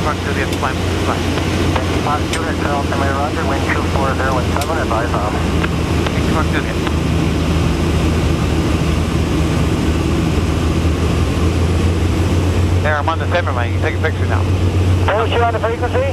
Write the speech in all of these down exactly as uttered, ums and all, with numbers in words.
Talk to the flight. Yankee two at Charleston, May Roger, wind two four zero one seven, advise off. Talk to the There, I'm on the seven lane. You can take a picture now. Polish, you on the frequency?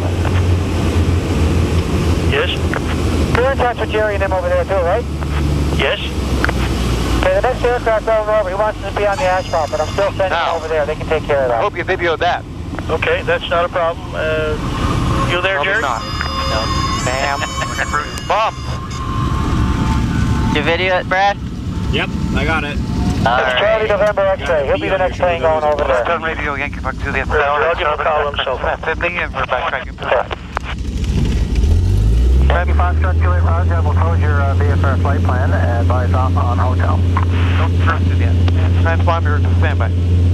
Yes. You're in touch with Jerry and him over there too, right? Yes. Okay, the next aircraft over over, he wants us to be on the asphalt, but I'm still sending Now. him over there. They can take care of I that. hope you videoed that. Okay, that's not a problem. Uh, you there, Probably Jerry? not. No. Bam. Bump. Did you video it, Brad? Yep, I got it. That's Charlie November X-ray. He'll be the next plane going over there. Turn radio Yankee Park to the Roger, I'll give him a call himself. Sydney and we're backtracking to the right. Yankee Foxtrot two eight Roger, we'll close your uh, V F R flight plan and advise off on hotel. Don't first to the end. Transponder to standby.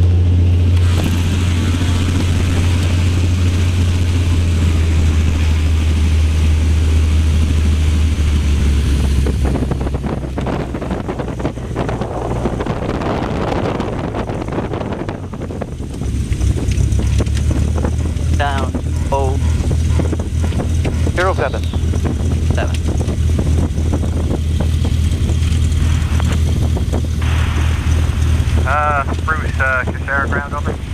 Down. Oh. Zero seven. Seven. Uh, Bruce, uh, Casera ground over.